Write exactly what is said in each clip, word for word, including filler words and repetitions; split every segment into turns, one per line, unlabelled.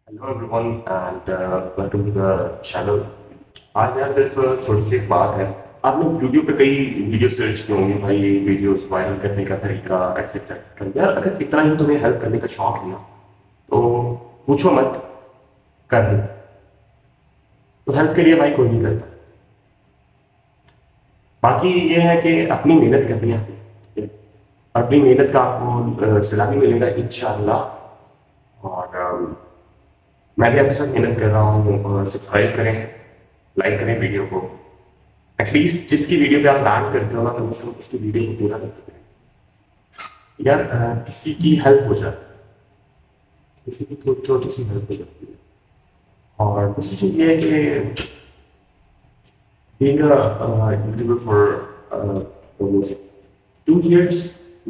Hello everyone and welcome to the channel. आज यार सिर्फ छोटी सी एक बात है। आपने यूट्यूब पे कई वीडियो सर्च किए होंगे भाई, वीडियोस वायरल करने का तरीका एक्सेट्रा। यार अगर इतना ही तुम्हें हेल्प करने का शौक है ना, तो पूछो मत, कर दो। तो हेल्प के लिए भाई कोई नहीं करता। बाकी ये है कि अपनी मेहनत करनी है, ठीक है? अपनी मेहनत का आपको अ, सलामी मिलेगा इंशाल्लाह। और अम, मैं भी आपके साथ मेहनत कर रहा हूँ। सब्सक्राइब करें, लाइक करें वीडियो को। एटलीस्ट जिसकी वीडियो पे आप लैंड करते हो ना, कम से कम उसकी वीडियो को पूरा करते हैं यार। अ, किसी की हेल्प हो जाती है, किसी की तो छोटी सी हेल्प हो जाती है। और दूसरी चीज़ ये है कि being a YouTuber for almost two years,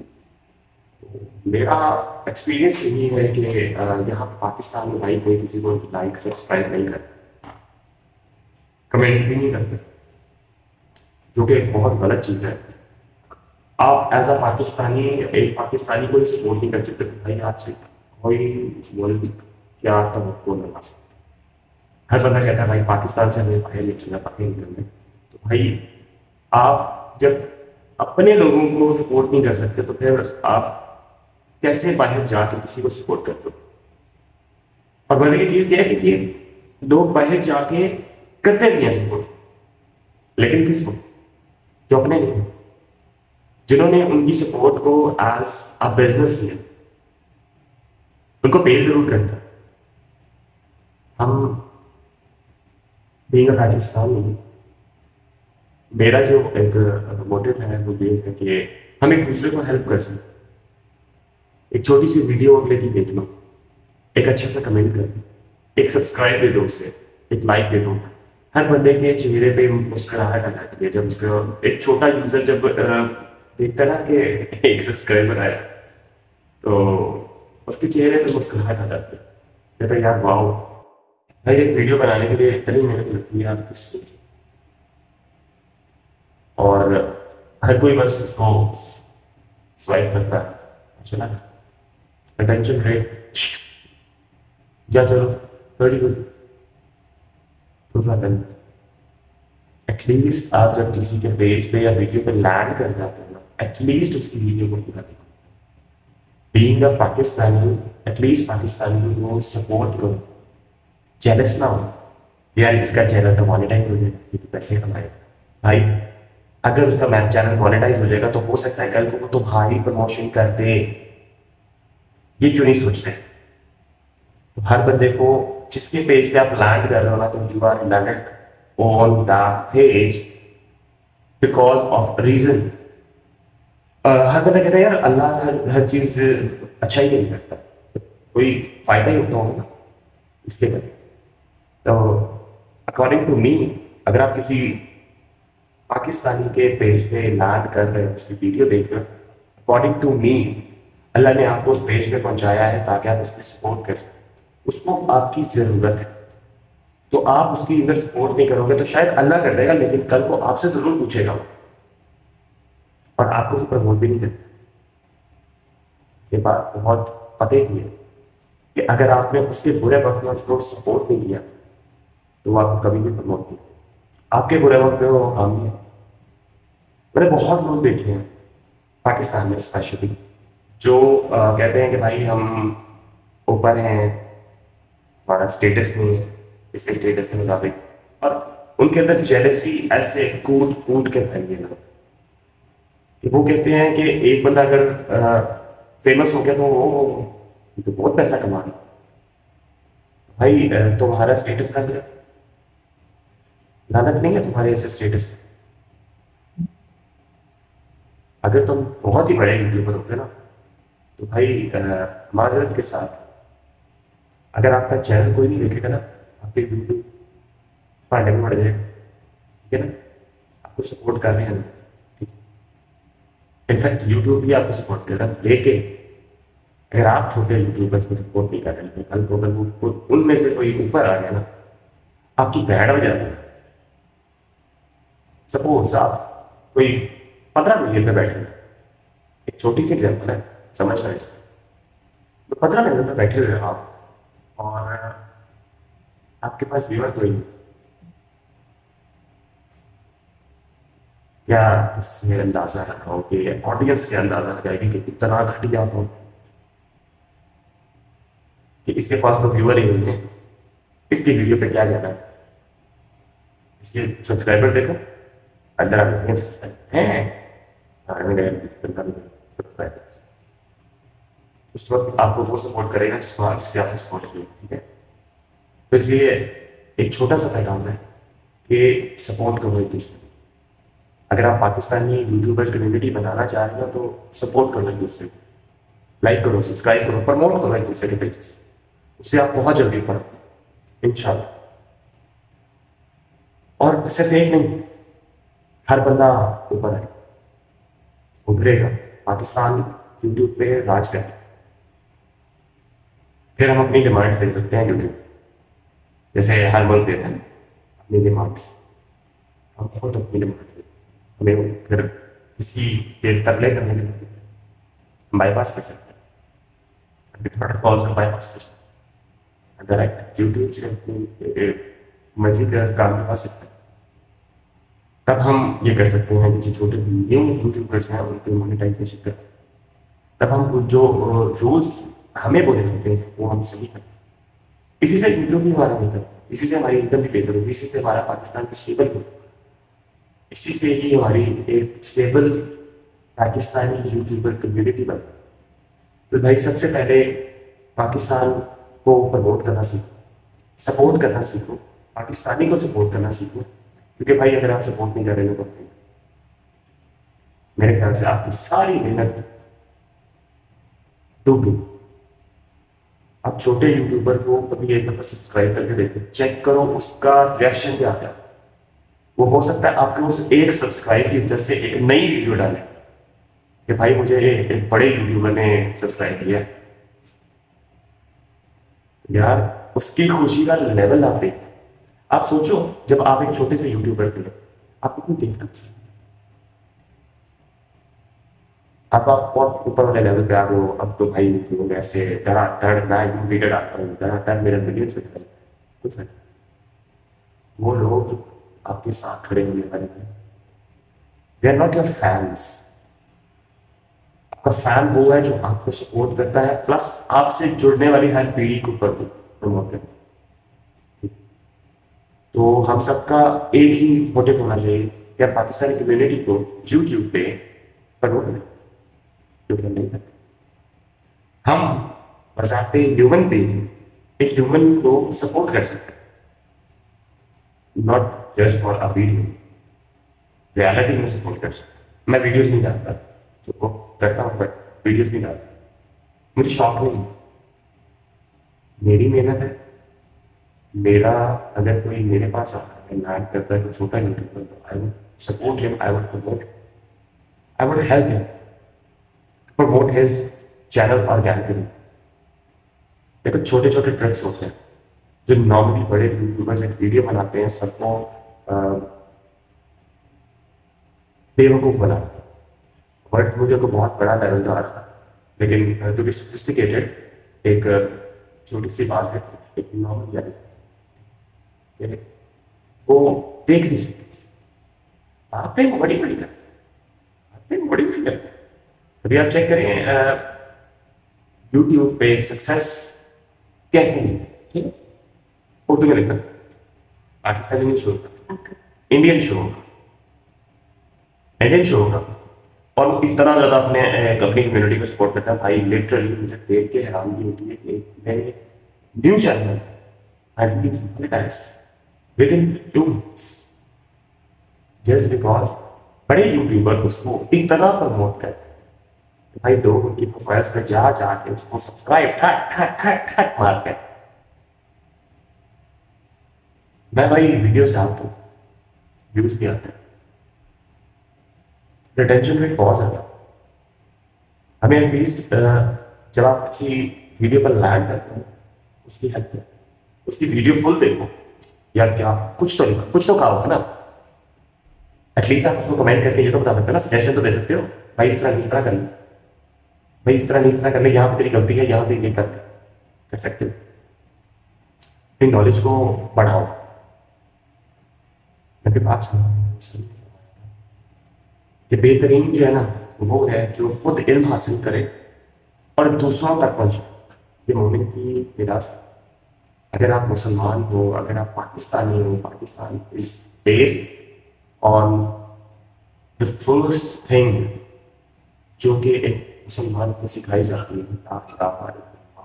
मेरा एक्सपीरियंस यही है कि अ, यहाँ पाकिस्तान में भाई कोई किसी को लाइक सब्सक्राइब नहीं करता, कमेंट भी नहीं करते, जो कि बहुत गलत चीज़ है। आप एज अ पाकिस्तानी, एक पाकिस्तानी को सपोर्ट नहीं कर सकते तो भाई आपसे कोई मुल्क क्या तो लगा सकते। हर बंदा कहता है भाई पाकिस्तान से हमें बाहर निकलना, बाहर निकलना। तो भाई आप जब अपने लोगों को सपोर्ट नहीं कर सकते तो फिर आप कैसे बाहर जाकर किसी को सपोर्ट करते हो? और मजे की चीज यह है कि ये लोग बाहर जाके करते भी हैं सपोर्ट, लेकिन किसको? जो अपने नहीं, जिन्होंने उनकी सपोर्ट को एज अ बिजनेस लिया, उनको पे जरूर करता है। हम बीइंग अ पाकिस्तानी, मेरा जो एक मोटिव है वो ये है कि हम एक दूसरे को हेल्प कर सकें। एक छोटी सी वीडियो अगले की देख लो, एक अच्छा सा कमेंट कर दो, एक सब्सक्राइब दे दो उसे, एक लाइक दे दो। हर बंदे के चेहरे पे मुस्कुराहट आ जाती है जब उसका एक छोटा यूजर जब अ, देखता है ना कि एक सब्सक्राइबर आया, तो उसके चेहरे पे मुस्कुराहट आ जाती है। कहता है यार वाओ, भाई एक वीडियो बनाने के लिए इतनी मेहनत लगती है, आप किस सोचो। और हर कोई बस इसको स्वाइप करता है, चला अटेंशन रेट या चलो थर्टी परसेंट। एटलीस्ट आप जब किसी के पेज पे या वीडियो पे लैंड कर जाते हैं ना, एटलीस्ट उसकी वीडियो को पूरा देखो। Being a Pakistani, at least Pakistani को सपोर्ट करो, जेलस ना हो यार इसका चैनल तो मोनेटाइज हो जाएगा, ये तो पैसे कमाएगा। भाई अगर उसका मैप चैनल मोनेटाइज हो जाएगा तो हो सकता है कल को वो तुम्हारी प्रमोशन कर दे। ये क्यों नहीं सोचते? तो हर बंदे को, जिसके पेज पे आप लैंड कर रहे हो ना, तो you are landed on the page because of reason. हर बंदा कहता है यार अल्लाह हर हर चीज अच्छा ही नहीं करता, कोई फायदा ही होता होगा ना इसके कर। तो अकॉर्डिंग टू मी, अगर आप किसी पाकिस्तानी के पेज पे लैंड कर रहे हैं, उसकी वीडियो देख रहे हो, अकॉर्डिंग टू मी अल्लाह ने आपको उस पेज पे पहुंचाया है ताकि आप उसकी सपोर्ट कर सकें। उसको आपकी ज़रूरत है, तो आप उसकी अगर सपोर्ट नहीं करोगे तो शायद अल्लाह कर देगा, लेकिन कल को आपसे ज़रूर पूछेगा वो, और आपको फिर प्रमोट भी नहीं करेगा। ये बात बहुत पते की है कि अगर आपने उसके बुरे वक्त में उसको सपोर्ट नहीं किया तो वो आपको कभी भी प्रमोट नहीं करेगा। आपके बुरे वक्त में वो काम नहीं है। मैंने बहुत लोग देखे हैं पाकिस्तान में स्पेशली, जो अ, कहते हैं कि भाई हम ऊपर हैं, हमारा स्टेटस नहीं है इसके स्टेटस के मुताबिक, और उनके अंदर जेलसी ऐसे कूद कूद के फैली है ना, कि वो कहते हैं कि एक बंदा अगर फेमस हो गया तो वो ये तो बहुत पैसा कमा रहा है। भाई अ, तुम्हारा स्टेटस का क्या लानत नहीं है तुम्हारे ऐसे स्टेटस पे? अगर तुम बहुत ही बड़े यूट्यूबर होते ना, तो भाई अ, माजरत के साथ, अगर आपका चैनल कोई नहीं देखेगा ना, आपके यूट्यूब भांडे में पड़ जाएगा, ठीक है ना? आपको सपोर्ट कर रहे हैं ना, ठीक है। इनफैक्ट यूट्यूब भी आपको सपोर्ट कर रहा है, लेकिन अगर आप छोटे यूट्यूबर्स को सपोर्ट नहीं कर रहे हैं तो कल को अगर वो वो- उनमें से कोई ऊपर आ गया ना, आपकी बैंड बजा देगा। सपोज आप कोई पंद्रह मिलियन पे बैठे हैं, एक छोटी सी एग्जाम्पल है, समझना इसे। तो पंद्रह मिलियन पे बैठे हुए हो आप, और आपके पास व्यूअर कोई नहीं। क्या इससे अंदाजा लगाओगे, ऑडियंस के अंदाजा लगाएगी कि कितना घटिया हो, कि इसके पास तो व्यूअर ही नहीं है, इसकी वीडियो पे क्या जाना है, इसके सब्सक्राइबर देखो, अंदर आगे सब्सक्राइबर हैं, हाँ, मेरे सब्सक्राइबर। उस वक्त आपको वो सपोर्ट करेगा जिसको जिससे आपने सपोर्ट किया, ठीक है। तो इसलिए एक छोटा सा पैगाम है कि सपोर्ट करो एक दूसरे को। अगर आप पाकिस्तानी यूट्यूबर्स कम्युनिटी बनाना चाह रहे हो तो सपोर्ट करो एक दूसरे को, लाइक करो, सब्सक्राइब करो, प्रमोट करो एक दूसरे के पेजेस, उससे आप बहुत जल्दी ऊपर इंशाल्लाह। और सिर्फ एक नहीं, हर बंदा ऊपर है, उभरेगा, पाकिस्तान यूट्यूब पे राज करेगा। फिर हम अपनी डिमांड्स दे सकते हैं यूट्यूब, जैसे हर मुल्क देता है अपनी डिमांड्स, हम खुद अपनी डिमांड हमें फिर किसी के तरले करने के बाईपास कर सकते हैं, प्रोटोकॉल्स का बाईपास कर सकते हैं, डायरेक्ट यूट्यूब से अपनी मर्जी का काम करवा सकते हैं। तब हम ये कर सकते हैं कि जो छोटे न्यू यूट्यूबर्स हैं उनकी मोनेटाइजेशन कर, तब हम जो रूल्स हमें बोले जाते हैं वो हम सही करते हैं। इसी से यूट्यूब भी हमारा बेहतर, इसी से हमारी इनकम भी बेहतर होगी, इसी से हमारा पाकिस्तान भी स्टेबल होगा, इसी से ही हमारी एक स्टेबल पाकिस्तानी यूट्यूबर कम्युनिटी बन। तो भाई सबसे पहले पाकिस्तान को प्रमोट करना सीखो, सपोर्ट करना सीखो, पाकिस्तानी को सपोर्ट करना सीखो, क्योंकि भाई अगर आप सपोर्ट नहीं कर रहे हो तो मेरे ख्याल से आपकी सारी मेहनत डूब गई। आप छोटे यूट्यूबर को कभी एक दफा सब्सक्राइब करके देखो, चेक करो उसका रिएक्शन क्या आता है। वो हो सकता है आपके उस एक सब्सक्राइब की वजह से एक नई वीडियो डाले कि भाई मुझे एक बड़े यूट्यूबर ने सब्सक्राइब किया, यार उसकी खुशी का लेवल आप देखो। आप सोचो जब आप एक छोटे से यूट्यूबर थे, आपको कोई देखना पसंद, अब आप बहुत ऊपर वाले लेवल पे आ गए हो, अब तो भाई लोग ऐसे धड़ाधड़ मैं यूं वीडियो डालता हूँ, धड़ाधड़ मेरे मिलियंस में कुछ नहीं। वो लोग जो आपके साथ खड़े होने वाले हैं, they are not your fans. आपका फैन वो है जो आपको सपोर्ट करता है, प्लस आपसे जुड़ने वाली हर पीढ़ी को प्रमोट करता है। तो हम सबका एक ही मोटिव होना चाहिए कि आप पाकिस्तानी कम्युनिटी को यूट्यूब पे प्रमोट करें, जो कि हम नहीं करते। हम बजाते ह्यूमन बीइंग एक ह्यूमन को सपोर्ट कर सकते हैं, not just for a video, reality में सपोर्ट कर सकते। मैं वीडियोस नहीं डालता, तो करता हूँ बट वीडियोस नहीं डालता, मुझे शौक नहीं, मेरी मेहनत है। मेरा अगर कोई मेरे पास आता है लैंड करता है, तो छोटा यूट्यूबर, तो I would support him, I would promote, I would help him promote his channel organically. देखो छोटे छोटे ट्रिक्स होते हैं जो नॉर्मली बड़े यूट्यूबर्स एक वीडियो बनाते हैं, सबको बेवकूफ बनाते हैं, बट मुझे को बहुत बड़ा लेवल का आ रहा था। लेकिन जो कि सोफिस्टिकेटेड एक छोटी सी बात है, एक नॉर्मल यानी वो देख नहीं सकते, बातें बड़ी बड़ी करते, बातें बड़ी बड़ी करते। अभी आप चेक करें यूट्यूब पे सक्सेस कैसे नहीं, ठीक है, उर्दू में लिखना, पाकिस्तानी में शो होगा, इंडियन शो होगा, इंडियन शो होगा, और वो इतना ज्यादा अपने अपनी कम्युनिटी को सपोर्ट करता है। भाई लिटरली मुझे देख के हैरानगी होती है कि मैंने new channel I release monetized within two months, just because बड़े यूट्यूबर उसको इतना प्रमोट करते हैं कि भाई लोग उनकी प्रोफाइल्स पर जा जाके उसको सब्सक्राइब ठक ठक ठक ठक मारते हैं। मैं भाई वीडियोस डालता हूँ, व्यूज भी आते हैं, रिटेंशन रेट बहुत ज्यादा। हमें एटलीस्ट जब आप किसी वीडियो पर लैंड करते हैं उसकी हेल्प करें, उसकी वीडियो फुल देखो, यार क्या कुछ तो लिखो, कुछ तो कहा होगा ना, एटलीस्ट आप उसको कमेंट करके ये तो बता सकते हो ना, सजेशन तो दे सकते हो, भाई इस तरह इस तरह कर ले, भाई इस तरह नहीं इस तरह कर ले, यहाँ पे तेरी गलती है, यहाँ पे ये कर ले, कर सकते हो। अपनी नॉलेज को बढ़ाओ। मेरी बात सुनो कि बेहतरीन जो है ना वो है जो खुद इल्म हासिल करे और दूसरों तक पहुंचे। ये मोमिन की विरासत। अगर आप मुसलमान हो, अगर आप पाकिस्तानी हो, Pakistan is based on the first thing जो कि एक मुसलमान को सिखाई जाती है, ला इलाहा इल्लल्लाह।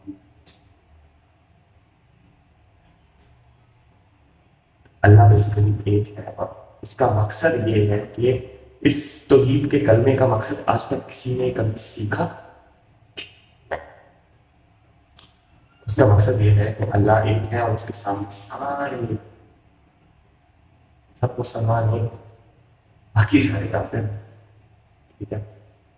अल्लाह बेसिकली एक है और उसका मकसद ये है कि इस तौहीद के कलमे का मकसद आज तक किसी ने कभी सीखा। उसका मकसद ये है कि अल्लाह एक है और उसके सामने सारे सबको समान है, बाकी सारे काफिर हैं। ठीक है,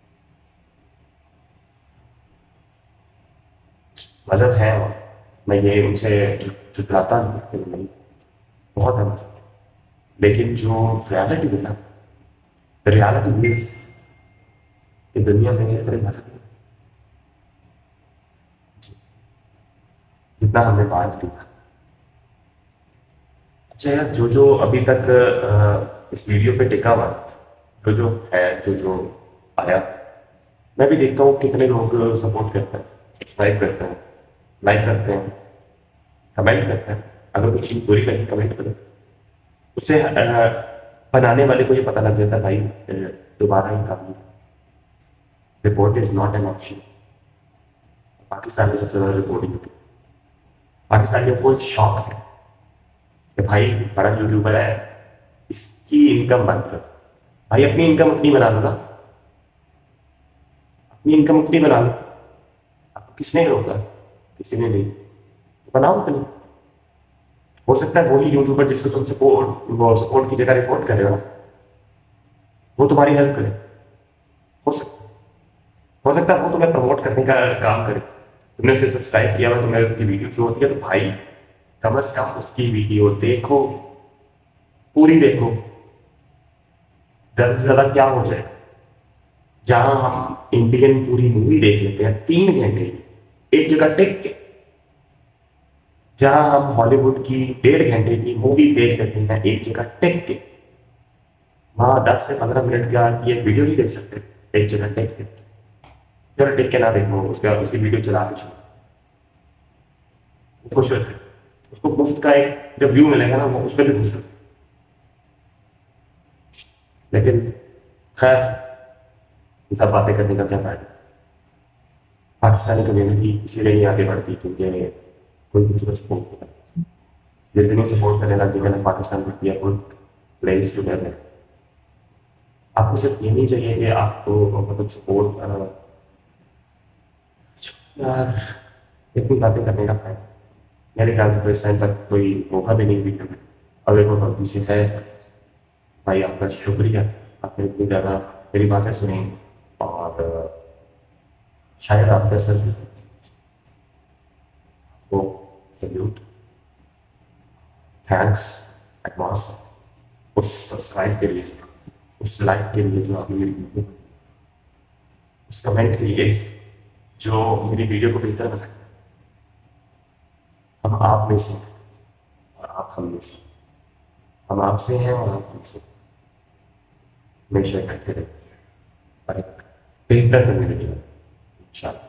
मजहब है और मैं ये उनसे झुटलाता नहीं कि नहीं, बहुत है मजहब, लेकिन जो रियलिटी है ना, रियलिटी इज कि दुनिया में इतने मजहब नहीं जितना हमने बात दिया। अच्छा यार, जो जो अभी तक अ, इस वीडियो पे टिका हुआ है, जो जो है, जो जो आया, मैं भी देखता हूँ कितने लोग सपोर्ट करते हैं, सब्सक्राइब करते हैं, लाइक करते हैं, कमेंट करते हैं। अगर कुछ चीज़ बुरी लगी कमेंट करो, उससे अ, बनाने वाले को ये पता लग जाता है भाई अ, दोबारा ही काम। Report is not an option. पाकिस्तान में सबसे ज़्यादा रिपोर्टिंग होती है। पाकिस्तानियों को शौक है कि भाई बड़ा यूट्यूबर है, इसकी इनकम बंद करो। भाई अपनी इनकम उतनी बना लो ना, अपनी इनकम उतनी बना लो। आपको किसने रोका? किसी ने नहीं। तो बनाओ उतनी। हो सकता है वही यूट्यूबर जिसको तुम सपोर्ट वो सपोर्ट की जगह रिपोर्ट कर रहे हो ना, वो तुम्हारी हेल्प करे। हो सकता है हो सकता है वो तुम्हें प्रमोट करने का काम करे। तुमने उसे सब्सक्राइब किया हुआ, तुम्हें उसकी वीडियो शो होती है, तो भाई कम अज कम उसकी वीडियो देखो, पूरी देखो। ज्यादा से ज्यादा क्या हो जाए, जहां हम इंडियन पूरी मूवी देख लेते हैं तीन घंटे एक जगह टिक के, जहां हम हॉलीवुड की डेढ़ घंटे की मूवी देख लेते हैं एक जगह टिक के, वहां दस से पंद्रह मिनट का ये वीडियो नहीं देख सकते एक जगह टिक के। चलो टिक के ना देखो, उसके बाद उसकी वीडियो चला के छोड़ो, वो खुश हो जाए। उसको मुफ्त का एक जब व्यू मिलेगा ना, वो उस पर भी खुश हो जाए। लेकिन खैर, ये सब बातें करने का क्या फायदा। पाकिस्तानी कम्युनिटी इसीलिए नहीं आगे बढ़ती क्योंकि कोई किसी को सपोर्ट नहीं करता। जैसे नहीं सपोर्ट करने लग गया ना, Pakistan would be a good place together। आपको सिर्फ ये नहीं चाहिए कि आपको मतलब सपोर्ट, यार इतनी बातें करने का फायदा मेरे ख्याल से तो इस टाइम तक कोई मौका भी नहीं वीडियो में। अगर कोई गलती से है, भाई आपका शुक्रिया, आपने इतनी ज़्यादा मेरी बातें सुनी और शायद आपका असर भी को सल्यूट, थैंक्स एडवांस उस सब्सक्राइब के लिए, उस लाइक के लिए जो आपने मेरी वीडियो, उस कमेंट के लिए जो मेरी वीडियो को बेहतर बनाया। हम आप में से हैं और आप हम में से, हम आपसे हैं और आप हमसे। हमेशा इकट्ठे रहे और एक बेहतर कम्युनिटी में इंशाल्लाह।